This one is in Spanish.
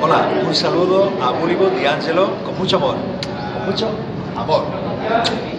Hola, un saludo a Bollywood y Angelo con mucho amor. Con mucho amor.